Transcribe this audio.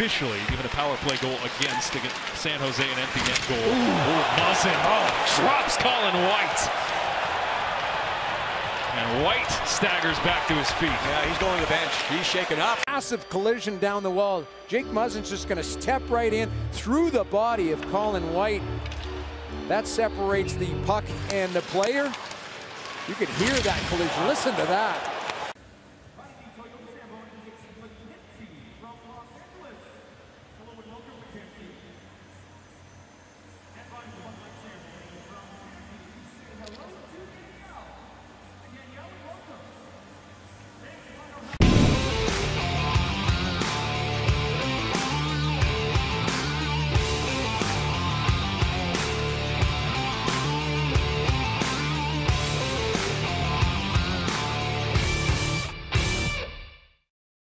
officially given a power play goal against San Jose, an empty net goal. Muzzin drops Colin White. And White staggers back to his feet. Yeah, he's going to the bench. He's shaken up. Massive collision down the wall. Jake Muzzin's just going to step right in through the body of Colin White. That separates the puck and the player. You could hear that collision. Listen to that.